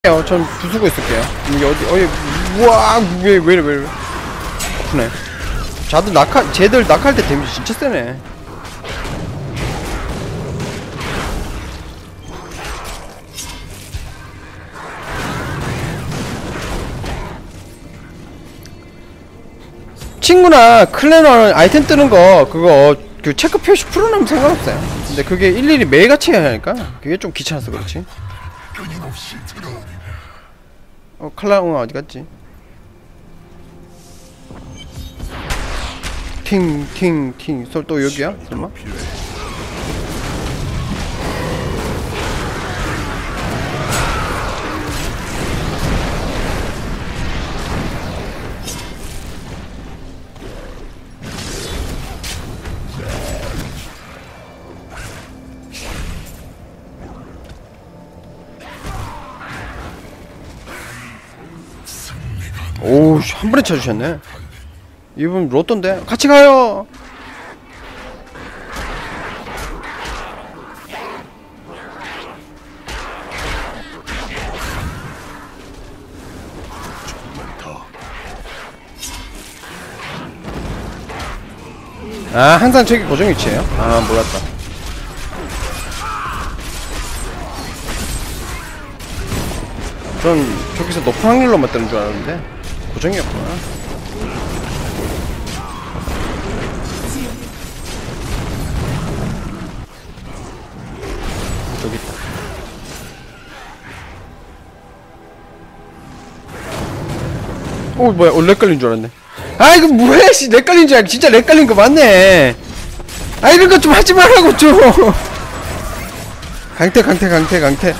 전 부수고 있을게요. 이게 어디 우와 왜 이래 아프네. 쟤들 낙할 때 데미지 진짜 세네. 친구나 클레너 아이템 뜨는 거 그거 그 체크 표시 풀어놓으면 상관없어요. 근데 그게 일일이 매일같이 해야 하니까 그게 좀 귀찮아서 그렇지. 칼라웅아 어디갔지? 팅팅팅 또 여기야? 설마? 오우 한 번에 쳐주셨네. 이분 로또인데 같이 가요. 아 항상 저기 고정 위치에요? 아 몰랐다. 전 저기서 높은 확률로만 뜨는 줄 알았는데 고정이었구나. 저기 있다. 오 뭐야 렉 걸린 줄 알았네. 아 이거 뭐야 씨 렉 걸린 줄 알고 진짜 렉 걸린 거 맞네. 아 이런 거 좀 하지 말라고 좀. 강태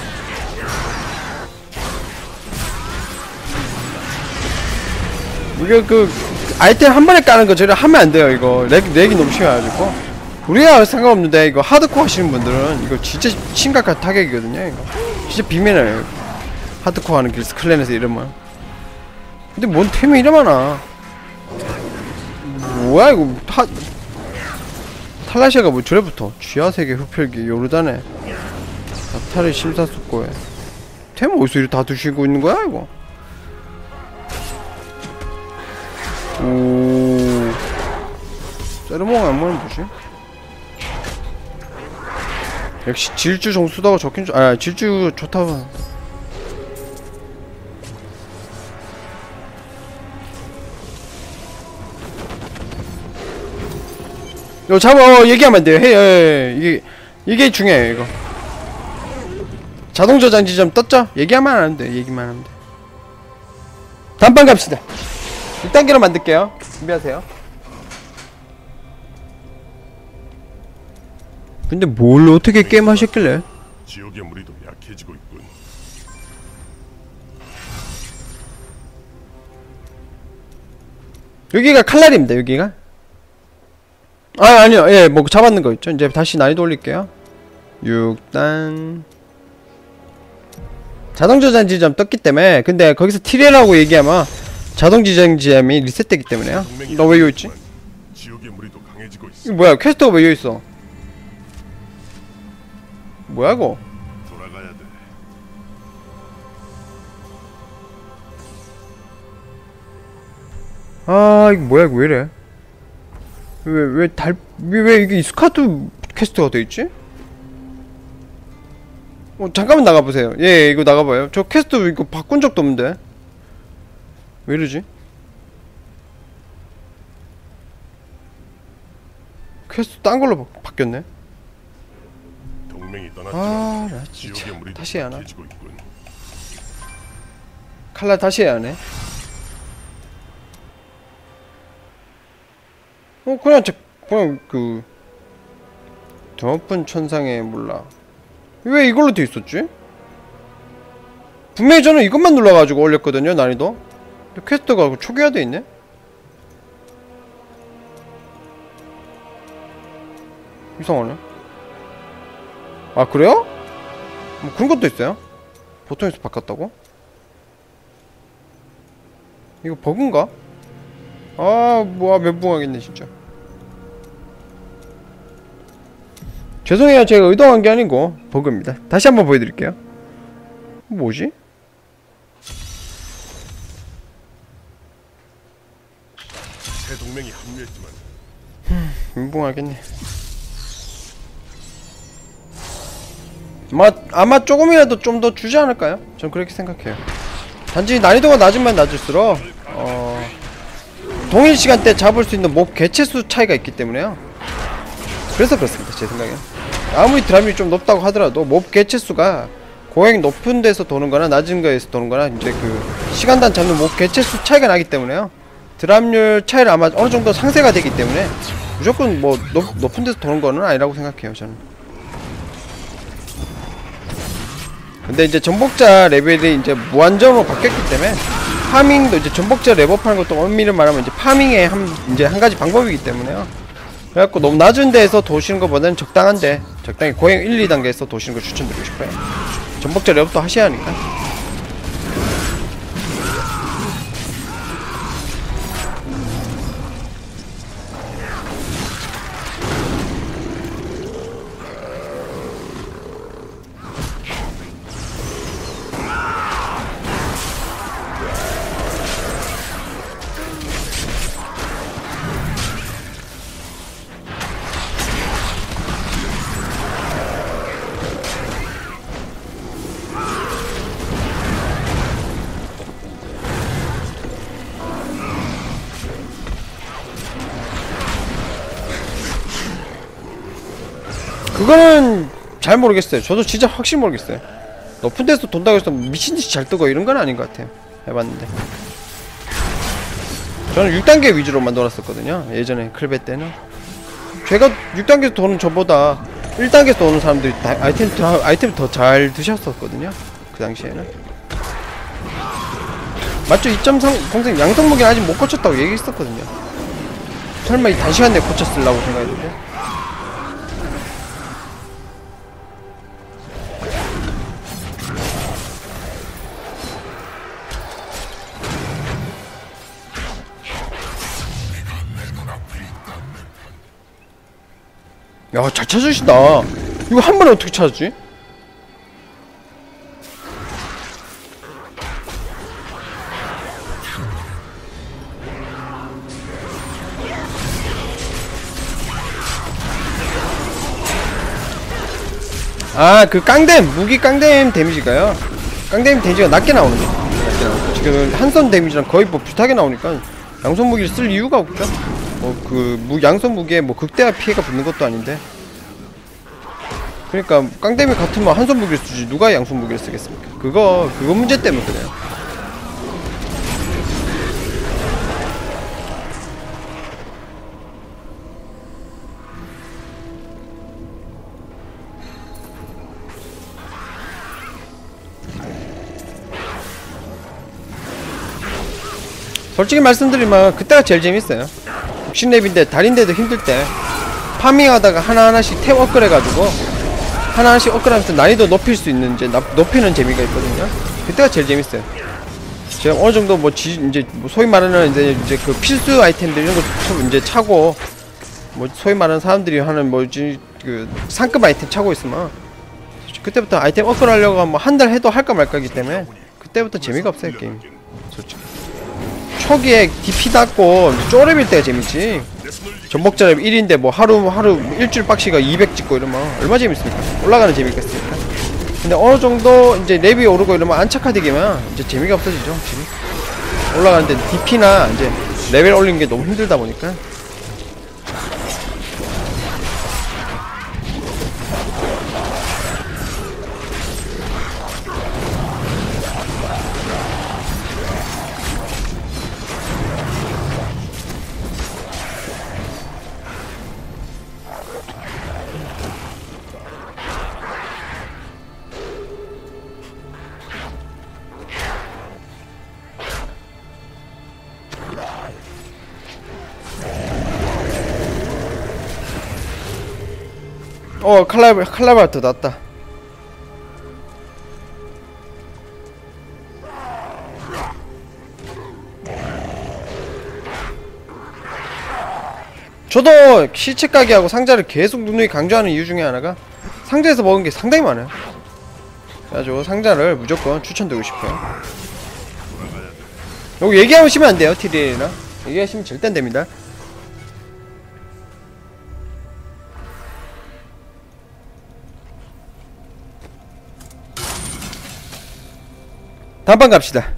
이거 그 아이템 한 번에 까는 거 저를 하면 안 돼요. 이거 렉이 너무 심해가지고. 우리야 상관없는데 이거 하드코어 하시는 분들은 이거 진짜 심각한 타격이거든요. 이거 진짜 비매너요. 하드코어 하는 길스 클랜에서 이러면. 근데 뭔 템이 이래 많아. 뭐야 이거 탈라시아가 뭐 저래부터 쥐야세계 흡혈기 요르단에 나타리 심사숙고에 템 어디서 이렇게 다 두시고 있는 거야 이거. 오 세르몽 안 먹는 뭐지? 역시 질주 정수다고 적힌 줄 질주 좋다고. 이거 잡아 얘기하면 안 돼요. 해 이게 중요해요. 이거 자동 저장 지점 떴죠? 얘기하면 안 돼. 얘기만 하면 돼. 단판 갑시다. 1단계로 만들게요. 준비하세요. 근데 뭘 어떻게 게임 하셨길래? 지옥의 무리도 약해지고 있군. 여기가 칼날입니다. 여기가. 아니요. 예, 뭐 잡았는 거 있죠. 이제 다시 난이도 올릴게요. 6단 자동 저장 지점 떴기 때문에. 근데 거기서 티레라고 얘기하면 자동 저장 지점이 리셋되기 때문에요. 너 왜 여기 있지? 지옥의 무리도 강해지고 있어. 이거 뭐야? 퀘스트가 왜 여기 있어? 뭐야 이거? 돌아가야 돼. 아 이거 뭐야 이거 왜 이래? 왜 이게 스카트 퀘스트가 돼있지? 잠깐만 나가보세요. 예 이거 나가봐요. 저 퀘스트 이거 바꾼 적도 없는데 왜 이러지? 퀘스트 딴 걸로 바뀌었네. 동맹이 떠났지만 나 진짜 지옥의 무리도 다시 해야 하나? 약해지고 있군. 칼날 다시 해야 하네. 그냥 그 더높은 천상에 몰라 왜 이걸로 돼 있었지? 분명히 저는 이것만 눌러가지고 올렸거든요. 난이도. 근데 퀘스트가 초기화돼 있네. 이상하네. 아 그래요? 뭐 그런 것도 있어요? 보통에서 바꿨다고? 이거 버그인가? 뭐야 멘붕하겠네 진짜. 죄송해요. 제가 의도한 게 아니고 버그입니다. 다시 한번 보여드릴게요. 뭐지? 새 동맹이 합류했지만 멘붕하겠네. 아마 조금이라도 좀 더 주지 않을까요? 전 그렇게 생각해요. 단지 난이도가 낮으면 낮을수록 동일 시간대 잡을 수 있는 몹 개체수 차이가 있기 때문에요. 그래서 그렇습니다, 제 생각엔. 아무리 드랍률이 좀 높다고 하더라도 몹 개체수가 고행 높은 데서 도는 거나 낮은 거에서 도는 거나 이제 그 시간단 잡는 몹 개체수 차이가 나기 때문에요. 드랍률 차이를 아마 어느 정도 상쇄가 되기 때문에 무조건 뭐 높은 데서 도는 거는 아니라고 생각해요, 저는. 근데 이제 전복자 레벨이 이제 무한정으로 바뀌었기 때문에 파밍도 이제 전복자 레벨하는 것도 엄밀히 말하면 이제 파밍의 한 가지 방법이기 때문에요. 그래갖고 너무 낮은 데에서 도시는 것보다는 적당한데 적당히 고행 1, 2단계에서 도시는 걸 추천드리고 싶어요. 전복자 레벨도 하셔야 하니까. 그거는 잘 모르겠어요. 저도 진짜 확실히 모르겠어요. 높은 데서 돈다고 해서 미친듯이 잘 뜨고 이런 건 아닌 것 같아요. 해봤는데 저는 6단계 위주로만 놀았었거든요, 예전에 클베 때는. 제가 6단계에서 도는 저보다 1단계에서 도는 사람들이 아이템 더 잘 드셨었거든요, 그 당시에는. 맞죠? 2.3 공생 양성무기는 아직 못 고쳤다고 얘기했었거든요. 설마 이 단시간 내에 고쳤으려고 생각했는데. 야, 잘 찾으신다. 이거 한 번에 어떻게 찾았지? 아, 그 깡댐! 무기 깡댐 데미지가요. 깡댐 데미지가 낮게 나오는 거. 낮게 나오고. 지금 한선 데미지랑 거의 뭐 비슷하게 나오니까 양손 무기를 쓸 이유가 없죠. 양손 무기에 뭐 극대화 피해가 붙는 것도 아닌데. 그러니까 깡댐이 같으면 한손 무기를 쓰지 누가 양손 무기를 쓰겠습니까? 그거 문제 때문에 그래요. 솔직히 말씀드리면 그때가 제일 재밌어요. 60렙인데 달인데도 힘들때 파밍하다가 하나하나씩 탭 업그레이해가지고 하나하나씩 업그레이하면서 난이도 높일 수 있는 이제 높이는 재미가 있거든요. 그때가 제일 재밌어요. 제가 어느 정도 이제 소위 말하는 이제 그 필수 아이템들 이런 거 이제 차고 소위 말하는 사람들이 하는 그 상급 아이템 차고 있으면 그때부터 아이템 업그레이드 하려고 하면 한 달 해도 할까 말까기 때문에 그때부터 재미가 없어요, 게임. 솔직히. 초기에 DP 닫고 쪼렙일 때가 재밌지. 전복자 렙 1인데 뭐 하루 일주일 빡시가 200 찍고 이러면 얼마 재밌습니까? 올라가는 재미가 있으니까. 근데 어느 정도 이제 렙이 오르고 이러면 안착화되기면 이제 재미가 없어지죠, 확실히. 올라가는데 DP나 이제 레벨 올리는 게 너무 힘들다 보니까. 칼라바트 났다. 저도 시체 가게하고 상자를 계속 누누이 강조하는 이유 중에 하나가 상자에서 먹은 게 상당히 많아요. 그래가지고 상자를 무조건 추천드리고 싶어요. 요거 얘기하시면 안 돼요, TDL이나. 얘기하시면 절대 안 됩니다. 다음 판 갑시다.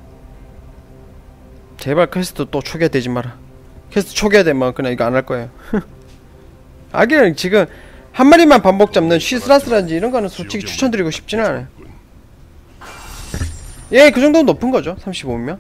제발 퀘스트 또 초기화되지 마라. 퀘스트 초기화되면 그냥 이거 안 할 거예요. 아기는 지금 한 마리만 반복 잡는 쉬스라스라든지 이런 거는 솔직히 추천드리고 싶지는 않아요. 예, 그 정도는 높은 거죠. 35면.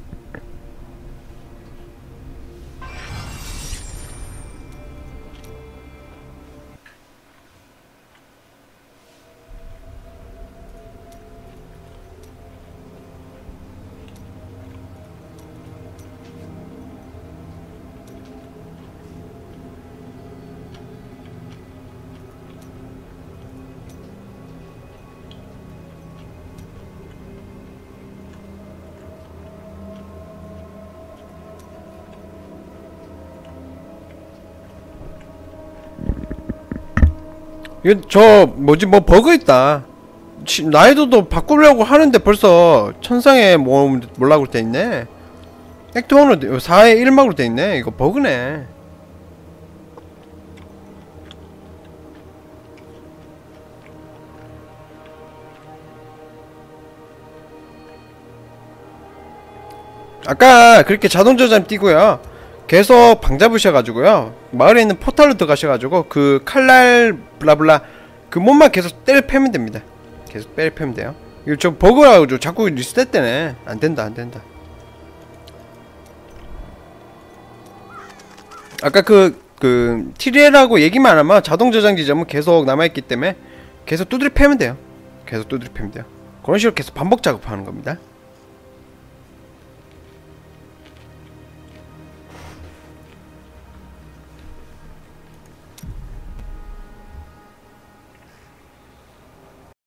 이거 저 뭐지 뭐 버그 있다. 난이도도 바꾸려고 하는데 벌써 천상에 뭐 몰라고 돼 있네. 액트 1으로 4에 1막으로 돼 있네. 이거 버그네. 아까 그렇게 자동 저장 띄고요. 계속 방 잡으셔가지고요. 마을에 있는 포탈로 들어가셔가지고 그 칼날 블라블라 그 몸만 계속 때려 패면 됩니다. 계속 때려 패면 돼요. 이거 저 버그라고 자꾸 리셋 되네. 안된다 안된다. 아까 그 TDL하고 얘기만 하면 자동 저장 지점은 계속 남아있기 때문에 계속 두드려 패면 돼요. 계속 두드려 패면 돼요. 그런 식으로 계속 반복 작업하는 겁니다.